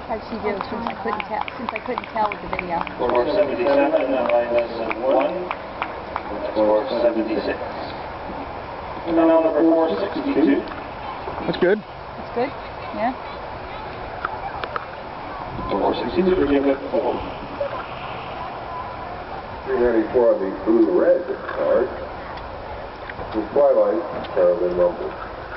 How'd she do since I couldn't tell? Since I couldn't tell with the video. Score 77, minus 1. Score 76. And now number 462. That's good. That's good. Yeah. 462 for Jacob Cole. 394 on the blue-red card. The Twilight, Carolyn Rumble.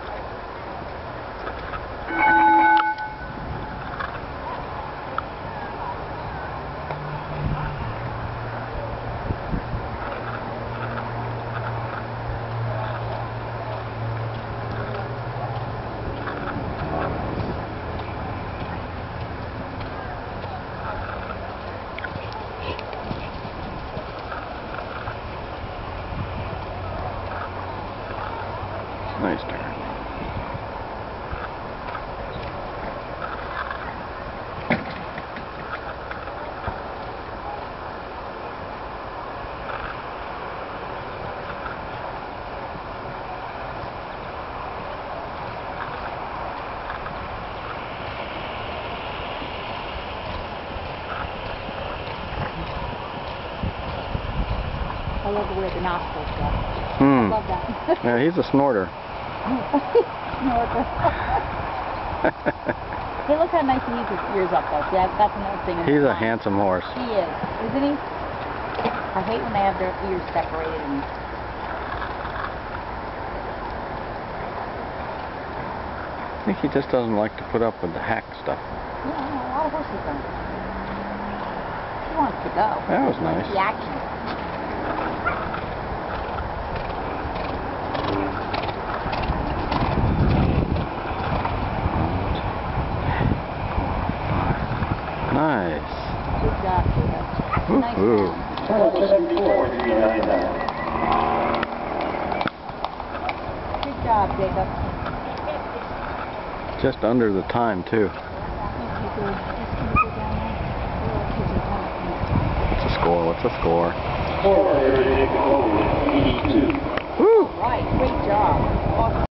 Nice turn. I love the way the nostrils go. Hmm. I love that. Yeah, he's a snorter. Snorter. Hey, look how nice he needs his ears up though. See, that's another thing. He's a handsome horse. He is, isn't he? I hate when they have their ears separated. And I think he just doesn't like to put up with the hack stuff. yeah, a lot of horses don't. He wants to go. That was nice. The action. Nice. Good job, Jacob. Nice Ooh. job. 74 to be 99. Good job, Jacob. Just under the time too. What's the score? What's the score? Score, Jacob Cole, 82. Woo! Right, great job. Awesome.